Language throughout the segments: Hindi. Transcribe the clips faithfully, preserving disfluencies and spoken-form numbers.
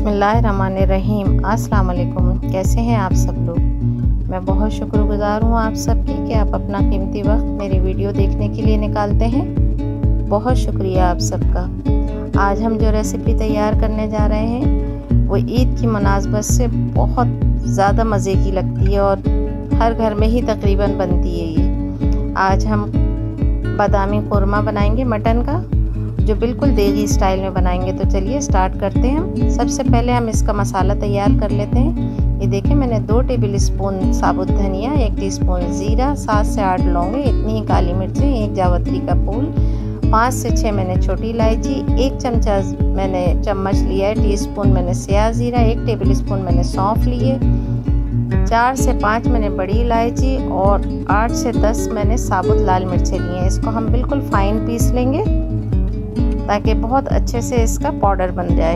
बिस्मिल्लाहिर्रहमानिर्रहीम। अस्सलाम वालेकुम। कैसे हैं आप सब लोग? मैं बहुत शुक्रगुज़ार हूँ आप सबकी कि आप अपना कीमती वक्त मेरी वीडियो देखने के लिए निकालते हैं। बहुत शुक्रिया आप सबका। आज हम जो रेसिपी तैयार करने जा रहे हैं वो ईद की मुनासबत से बहुत ज़्यादा मज़े की लगती है और हर घर में ही तकरीबन बनती है ये। आज हम बादामी क़ोरमा बनाएंगे मटन का, जो बिल्कुल देगी स्टाइल में बनाएंगे। तो चलिए स्टार्ट करते हैं हम। सबसे पहले हम इसका मसाला तैयार कर लेते हैं। ये देखें, मैंने दो टेबल स्पून साबुत धनिया, एक टीस्पून ज़ीरा, सात से आठ लौंगे, इतनी ही काली मिर्चें, एक जावित्री का फूल, पाँच से छः मैंने छोटी इलायची, एक चमचा मैंने चम्मच लिया है टीस्पून मैंने स्याह ज़ीरा, एक टेबल स्पून मैंने सौंफ लिए, चार से पाँच मैंने बड़ी इलायची और आठ से दस मैंने साबुत लाल मिर्चें ली हैं। इसको हम बिल्कुल फाइन पीस लेंगे ताकि बहुत अच्छे से इसका पाउडर बन जाए।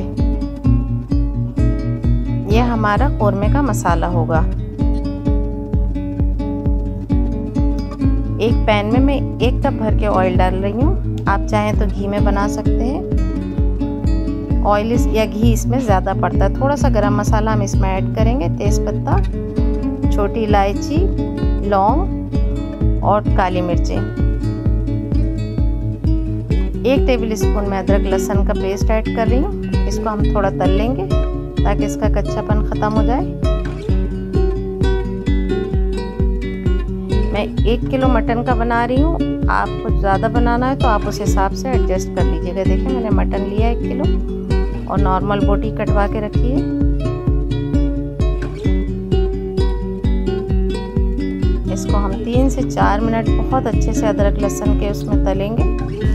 यह हमारा क़ोरमे का मसाला होगा। एक पैन में मैं एक कप भर के ऑयल डाल रही हूँ। आप चाहें तो घी में बना सकते हैं। ऑयल या घी इसमें ज़्यादा पड़ता है। थोड़ा सा गरम मसाला हम इसमें ऐड करेंगे, तेज़पत्ता, छोटी इलायची, लौंग और काली मिर्चें। एक टेबल स्पून में अदरक लहसुन का पेस्ट ऐड कर रही हूँ। इसको हम थोड़ा तल लेंगे ताकि इसका कच्चापन ख़त्म हो जाए। मैं एक किलो मटन का बना रही हूँ। आपको ज़्यादा बनाना है तो आप उस हिसाब से एडजस्ट कर लीजिएगा। देखिए, मैंने मटन लिया एक किलो और नॉर्मल बोटी कटवा के रखी है। इसको हम तीन से चार मिनट बहुत अच्छे से अदरक लहसुन के उसमें तलेंगे।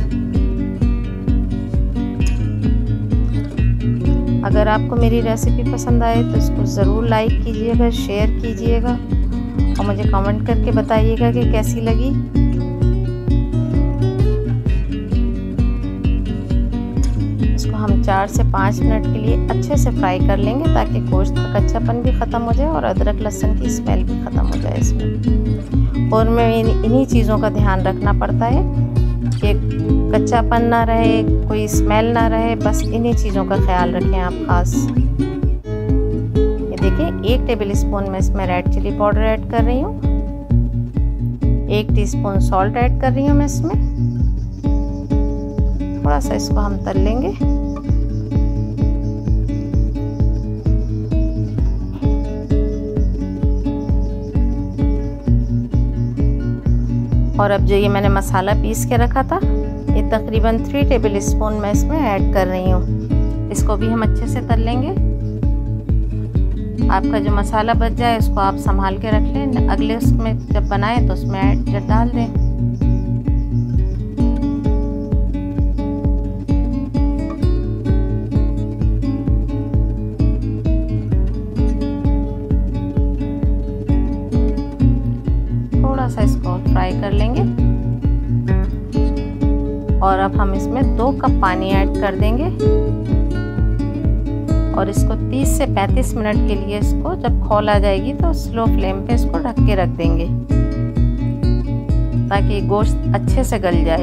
अगर आपको मेरी रेसिपी पसंद आए तो इसको ज़रूर लाइक कीजिएगा, शेयर कीजिएगा और मुझे कमेंट करके बताइएगा कि कैसी लगी। इसको हम चार से पाँच मिनट के लिए अच्छे से फ्राई कर लेंगे ताकि गोश्त का कच्चापन भी ख़त्म हो जाए और अदरक लहसुन की स्मेल भी ख़त्म हो जाए इसमें। और में इन्हीं चीज़ों का ध्यान रखना पड़ता है कि कच्चापन ना रहे, कोई स्मेल ना रहे, बस इन्हीं चीज़ों का ख्याल रखें आप ख़ास। ये देखिए, एक टेबल स्पून में इसमें रेड चिली पाउडर ऐड कर रही हूँ, एक टीस्पून सॉल्ट ऐड कर रही हूँ मैं इसमें। थोड़ा सा इसको हम तल लेंगे। और अब जो ये मैंने मसाला पीस के रखा था, ये तकरीबन थ्री टेबल स्पून मैं इसमें ऐड कर रही हूँ। इसको भी हम अच्छे से तल लेंगे। आपका जो मसाला बच जाए उसको आप संभाल के रख लें। अगले उसमें जब बनाएं तो उसमें ऐड डाल दें। थोड़ा सा इसको फ्राई कर लेंगे और अब हम इसमें दो कप पानी ऐड कर देंगे और इसको तीस से पैंतीस मिनट के लिए, इसको जब खौल आ जाएगी तो स्लो फ्लेम पे इसको ढक के रख देंगे ताकि गोश्त अच्छे से गल जाए।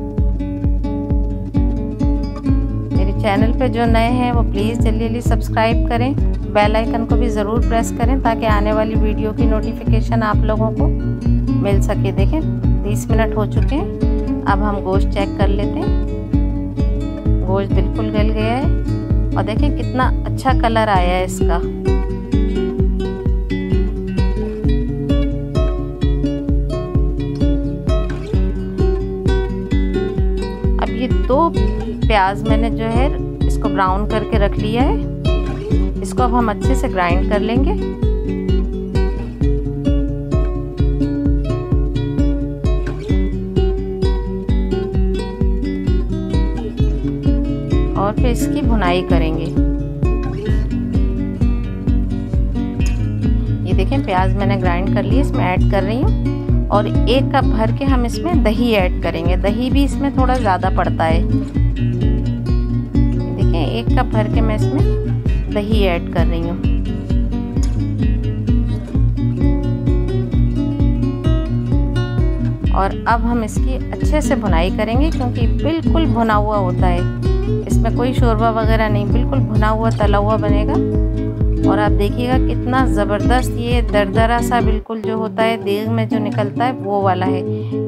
मेरे चैनल पे जो नए हैं वो प्लीज़ जल्दी जल्दी सब्सक्राइब करें, बेल आइकन को भी ज़रूर प्रेस करें ताकि आने वाली वीडियो की नोटिफिकेशन आप लोगों को मिल सके। देखें, तीस मिनट हो चुके हैं। अब हम गोश्त चेक कर लेते हैं। गोश्त बिल्कुल गल गया है और देखें कितना अच्छा कलर आया है इसका। अब ये दो प्याज मैंने जो है इसको ब्राउन करके रख लिया है। इसको अब हम अच्छे से ग्राइंड कर लेंगे। और फिर इसकी भुनाई करेंगे। ये देखें, प्याज मैंने ग्राइंड कर ली, इसमें ऐड कर रही हूँ और एक कप भर के हम इसमें दही ऐड करेंगे। दही भी इसमें थोड़ा ज़्यादा पड़ता है। देखें, एक कप भर के मैं इसमें दही ऐड कर रही हूँ। और अब हम इसकी अच्छे से भुनाई करेंगे, क्योंकि बिल्कुल भुना हुआ होता है, इसमें कोई शोरबा वगैरह नहीं, बिल्कुल भुना हुआ तला हुआ बनेगा। और आप देखिएगा कितना ज़बरदस्त ये दरदरा सा बिल्कुल जो होता है देग में जो निकलता है वो वाला है।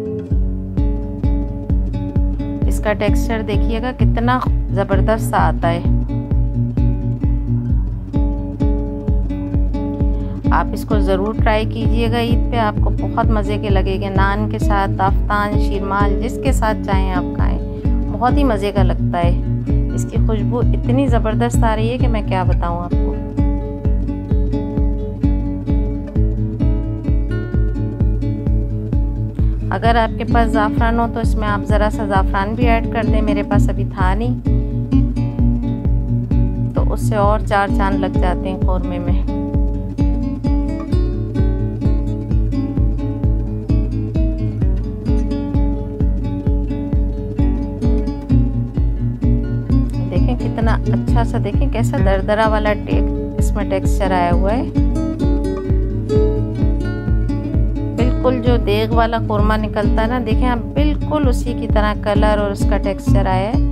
इसका टेक्सचर देखिएगा कितना ज़बरदस्त सा आता है। आप इसको ज़रूर ट्राई कीजिएगा ईद पे, आपको बहुत मज़े के लगेंगे। नान के साथ, आफ्तान, शीरमाल, जिसके साथ चाहें आप खाएं, बहुत ही मज़े का लगता है। इसकी खुशबू इतनी ज़बरदस्त आ रही है कि मैं क्या बताऊं आपको। अगर आपके पास ज़ाफ़रान हो तो इसमें आप ज़रा सा ज़ाफ़रान भी ऐड कर दें, मेरे पास अभी था नहीं, तो उससे और चार चांद लग जाते हैं कौरमे में। कितना अच्छा सा, देखें कैसा दरदरा वाला टेक इसमें टेक्सचर आया हुआ है। बिल्कुल जो देग वाला कोरमा निकलता है ना, देखें आप, बिल्कुल उसी की तरह कलर और उसका टेक्सचर आया है।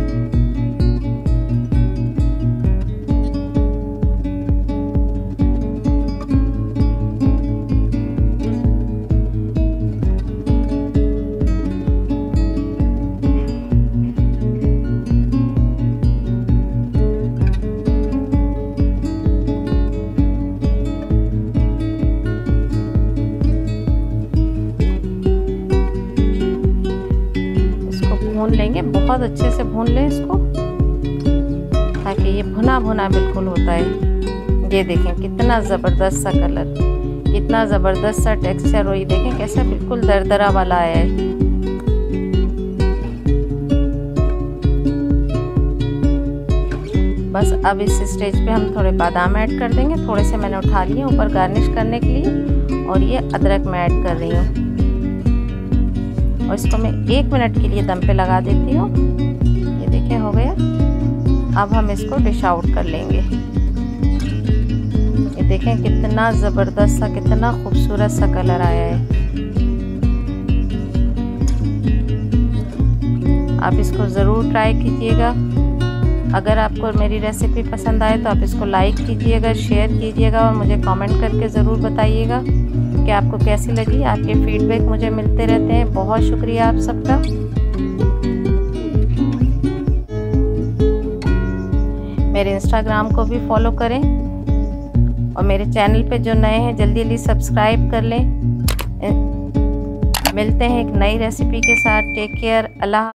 भून लेंगे, बहुत अच्छे से भून लें इसको, ताकि ये भुना भुना बिल्कुल होता है। ये देखें कितना ज़बरदस्त सा कलर, कितना ज़बरदस्त सा टेक्सचर, और ये देखें कैसा बिल्कुल दरदरा वाला आया है। बस अब इस स्टेज पे हम थोड़े बादाम ऐड कर देंगे, थोड़े से मैंने उठा लिए ऊपर गार्निश करने के लिए, और ये अदरक मैं ऐड कर रही हूँ। और इसको मैं एक मिनट के लिए दम पे लगा देती हूँ। ये देखिए हो गया। अब हम इसको डिश आउट कर लेंगे। ये देखें कितना ज़बरदस्त सा, कितना खूबसूरत सा कलर आया है। आप इसको ज़रूर ट्राई कीजिएगा। अगर आपको मेरी रेसिपी पसंद आए तो आप इसको लाइक कीजिएगा, शेयर कीजिएगा, और मुझे कमेंट करके ज़रूर बताइएगा कि आपको कैसी लगी। आपके फीडबैक मुझे मिलते रहते हैं। बहुत शुक्रिया आप सबका। मेरे इंस्टाग्राम को भी फॉलो करें, और मेरे चैनल पे जो नए हैं जल्दी जल्दी सब्सक्राइब कर लें। मिलते हैं एक नई रेसिपी के साथ। Take care. अल्लाह।